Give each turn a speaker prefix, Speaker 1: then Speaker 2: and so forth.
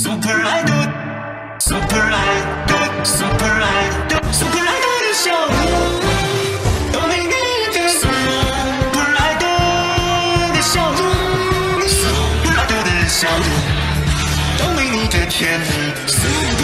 Speaker 1: Super Idol，Super Idol，Super Idol，Super Idol 的笑容，多美丽的 Super Idol 的笑容 ，Super Idol 的笑容，多美丽的甜蜜。